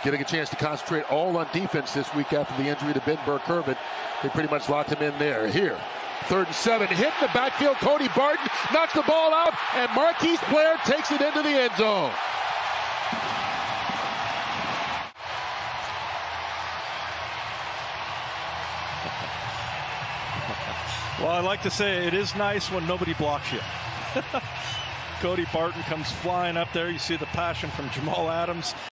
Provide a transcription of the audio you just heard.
getting a chance to concentrate all on defense this week after the injury to Ben Burke-Irvin. They pretty much locked him in there. Here, 3rd and 7, hit in the backfield. Cody Barton knocks the ball out, and Marquise Blair takes it into the end zone. Well, I like to say it is nice when nobody blocks you. Cody Barton comes flying up there. You see the passion from Jamal Adams.